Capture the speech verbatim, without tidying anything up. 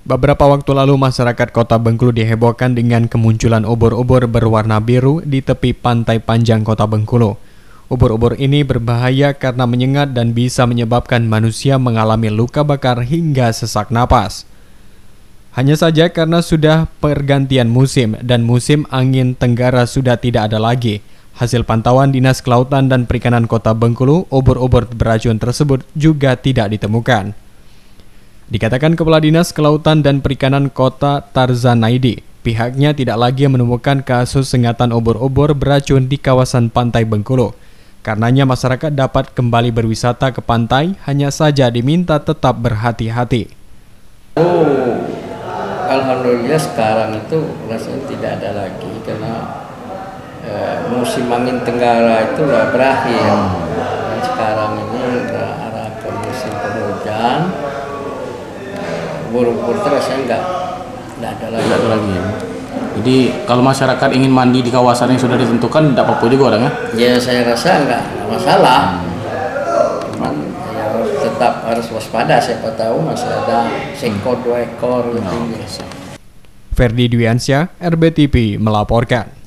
Beberapa waktu lalu masyarakat Kota Bengkulu dihebohkan dengan kemunculan ubur-ubur berwarna biru di tepi pantai panjang Kota Bengkulu. Ubur-ubur ini berbahaya karena menyengat dan bisa menyebabkan manusia mengalami luka bakar hingga sesak napas. Hanya saja karena sudah pergantian musim dan musim angin tenggara sudah tidak ada lagi. Hasil pantauan Dinas Kelautan dan Perikanan Kota Bengkulu, ubur-ubur beracun tersebut juga tidak ditemukan. Dikatakan Kepala Dinas Kelautan dan Perikanan Kota Tarzan Naidi, pihaknya tidak lagi menemukan kasus sengatan ubur-ubur beracun di kawasan pantai Bengkulu. Karenanya masyarakat dapat kembali berwisata ke pantai, hanya saja diminta tetap berhati-hati. Oh, alhamdulillah sekarang itu rasanya tidak ada lagi karena eh, musim angin tenggara itu sudah berakhir. Dan sekarang ini sudah arah ke musim penghujan. Ubur-ubur terus saya enggak, enggak ada lagi. Enggak ada lagi ya. Jadi kalau masyarakat ingin mandi di kawasan yang sudah ditentukan, tidak apa-apa juga orangnya? Ya saya rasa enggak masalah. Cuman ya harus tetap harus waspada, siapa tahu masih ada seekor dua ekor gitu. Ferdi Dwiansyah, R B T V melaporkan.